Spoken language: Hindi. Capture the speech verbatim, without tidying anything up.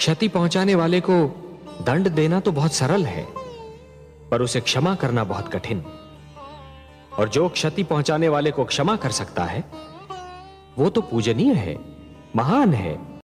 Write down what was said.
क्षति पहुंचाने वाले को दंड देना तो बहुत सरल है, पर उसे क्षमा करना बहुत कठिन। और जो क्षति पहुंचाने वाले को क्षमा कर सकता है वो तो पूजनीय है, महान है।